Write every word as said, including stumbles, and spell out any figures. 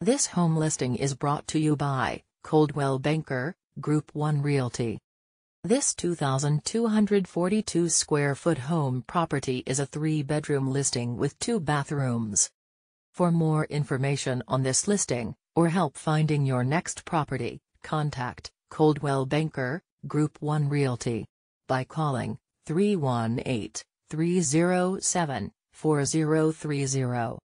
This home listing is brought to you by Coldwell Banker, Group one Realty. This two thousand two hundred forty-two square foot home property is a three-bedroom listing with two bathrooms. For more information on this listing, or help finding your next property, contact Coldwell Banker, Group one Realty by calling three one eight, three zero seven, four zero three zero.